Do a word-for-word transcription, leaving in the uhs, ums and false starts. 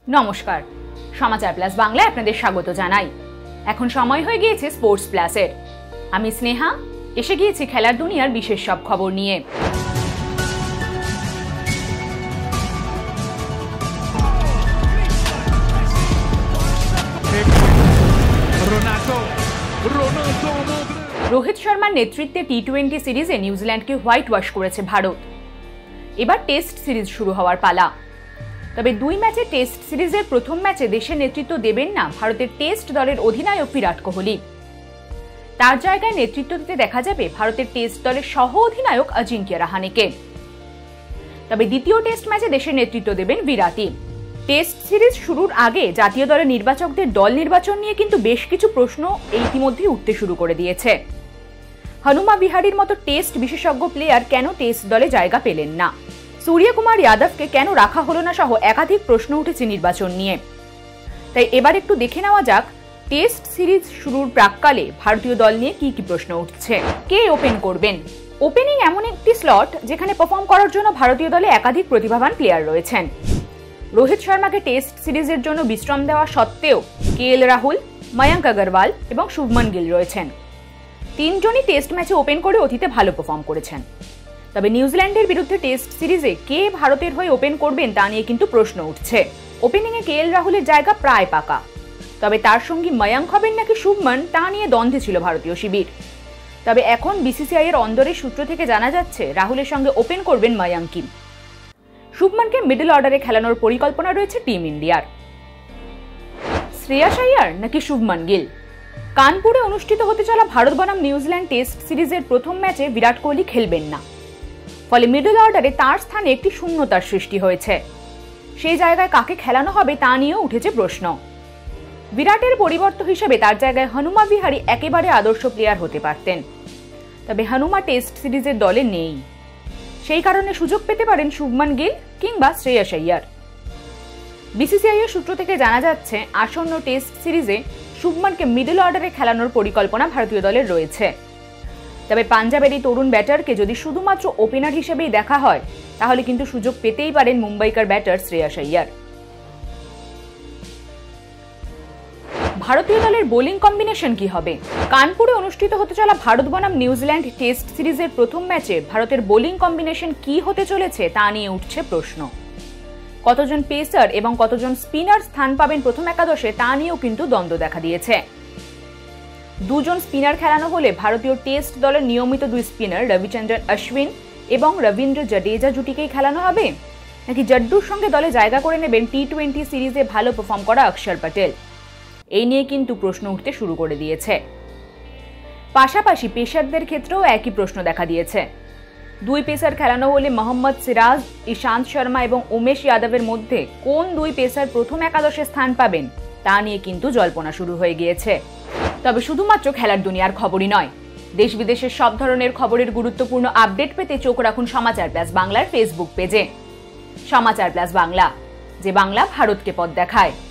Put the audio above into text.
নমস্কার, সমাচার প্লাস বাংলায় আপনাদের স্বাগত জানাই। এখন সময় হয়ে গিয়েছে স্পোর্টস প্লাসের। আমি স্নেহা এসে গিয়েছি খেলার দুনিয়ার বিশেষ সব খবর নিয়ে। রোহিত শর্মার নেতৃত্বে টি টোয়েন্টি সিরিজে নিউজিল্যান্ডকে হোয়াইট ওয়াশ করেছে ভারত। এবার টেস্ট সিরিজ শুরু হওয়ার পালা। তবে দুই ম্যাচে টেস্ট সিরিজের প্রথম ম্যাচে দেশের নেতৃত্ব দেবেন না ভারতের টেস্ট দলের অধিনায়ক বিরাট কোহলি। তার জায়গায় নেতৃত্ব দিতে দেখা যাবে ভারতের টেস্ট দলের সহ অধিনায়ক অজিঙ্ক্য রাহানেকে। তবে দ্বিতীয় টেস্ট ম্যাচে দেশের নেতৃত্ব দেবেন বিরাটই। টেস্ট সিরিজ শুরুর আগে জাতীয় দলের নির্বাচকদের দল নির্বাচন নিয়ে কিন্তু বেশ কিছু প্রশ্ন ইতিমধ্যে উঠতে শুরু করে দিয়েছে। হনুমা বিহারীর মতো টেস্ট বিশেষজ্ঞ প্লেয়ার কেন টেস্ট দলে জায়গা পেলেন না, সূর্যকুমার যাদবকে কেন রাখা হলো না সহ একাধিক প্রশ্ন উঠেছে নির্বাচন নিয়ে। তাই এবার একটু দেখে নেওয়া যাক টেস্ট সিরিজ শুরুর প্রাক্কালে ভারতীয় দল নিয়ে কি কি প্রশ্ন উঠছে। কে ওপেন করবেন? ওপেনিং এমন একটি স্লট যেখানে পারফর্ম করার জন্য ভারতীয় দলে একাধিক প্রতিভাবান প্লেয়ার রয়েছেন। রোহিত শর্মাকে টেস্ট সিরিজের জন্য বিশ্রাম দেওয়া সত্ত্বেও কে এল রাহুল, ময়ঙ্ক আগরওয়াল এবং শুভমন গিল রয়েছেন। তিনজনই টেস্ট ম্যাচে ওপেন করে অতীতে ভালো পারফর্ম করেছেন। তবে নিউজিল্যান্ডের বিরুদ্ধে টেস্ট সিরিজে কে ভারতের হয়ে ওপেন করবেন তা নিয়ে কিন্তু প্রশ্ন উঠছে। ওপেনিংয়ে কে এল রাহুলের জায়গা প্রায় পাকা, তবে তার সঙ্গী ময়ঙ্ক হবেন নাকি শুভমন তা নিয়ে দ্বন্দ্বে ছিল ভারতীয় শিবির। তবে এখন বিসিসিআই এর অন্দরের সূত্র থেকে জানা যাচ্ছে রাহুলের সঙ্গে ওপেন করবেন ময়ঙ্কই। শুভমনকে মিডল অর্ডারে খেলানোর পরিকল্পনা রয়েছে টিম ইন্ডিয়ার। শ্রেয়াস আইয়ার নাকি শুভমন গিল? কানপুরে অনুষ্ঠিত হতে চলা ভারত বনাম নিউজিল্যান্ড টেস্ট সিরিজের প্রথম ম্যাচে বিরাট কোহলি খেলবেন না, ফলে মিডল অর্ডারে তার স্থানে একটি শূন্যতার সৃষ্টি হয়েছে। সেই জায়গায় কাকে খেলানো হবে তা নিয়েও উঠেছে প্রশ্ন। বিরাটের পরিবর্তন হিসেবে তার জায়গায় হনুমা বিহারী একেবারে আদর্শ প্লেয়ার হতে পারতেন, তবে হনুমা টেস্ট সিরিজের দলে নেই। সেই কারণে সুযোগ পেতে পারেন শুভমন গিল কিংবা শ্রেয়াস আইয়ার। বিসিসিআই এর সূত্র থেকে জানা যাচ্ছে আসন্ন টেস্ট সিরিজে শুভমনকে মিডল অর্ডারে খেলানোর পরিকল্পনা ভারতীয় দলের রয়েছে। তবে পাঞ্জাবের এই তরুণ ব্যাটারকে যদি শুধুমাত্র ওপেনার হিসেবেই দেখা হয় তাহলে কিন্তু সুযোগ পেতেই পারেন মুম্বাইকার ব্যাটার শ্রেয়াস আইয়ার। ভারতীয় দলের বোলিং কম্বিনেশন কি হবে? কানপুরে অনুষ্ঠিত হতে চলা ভারত বনাম নিউজিল্যান্ড টেস্ট সিরিজের প্রথম ম্যাচে ভারতের বোলিং কম্বিনেশন কি হতে চলেছে তা নিয়ে উঠছে প্রশ্ন। কতজন পেসার এবং কতজন স্পিনার স্থান পাবেন প্রথম একাদশে তা নিয়েও কিন্তু দ্বন্দ্ব দেখা দিয়েছে। দুজন স্পিনার খেলানো হলে ভারতীয় টেস্ট দলের নিয়মিত দুই স্পিনার রবিচন্দ্রন অশ্বিন এবং রবীন্দ্র জাডেজা জুটিকেই খেলানো হবে, নাকি জড্ডুর সঙ্গে দলে জায়গা করে নেবেন টি টোয়েন্টি সিরিজে ভালো পারফর্ম করা অক্ষর প্যাটেল? এই নিয়ে কিন্তু প্রশ্ন উঠতে শুরু করে দিয়েছে। পাশাপাশি পেসারদের ক্ষেত্রেও একই প্রশ্ন দেখা দিয়েছে। দুই পেসার খেলানো হলে মোহাম্মদ সিরাজ, ইশান্ত শর্মা এবং উমেশ যাদবের মধ্যে কোন দুই পেসার প্রথম একাদশে স্থান পাবেন তা নিয়ে কিন্তু জল্পনা শুরু হয়ে গিয়েছে। তবে শুধুমাত্র খেলার দুনিয়ার খবরই নয়, দেশ বিদেশের সব ধরনের খবরের গুরুত্বপূর্ণ আপডেট পেতে চোখ রাখুন সমাচার প্লাস বাংলার ফেসবুক পেজে। সমাচার প্লাস বাংলা, যে বাংলা ভারতকে পথ দেখায়।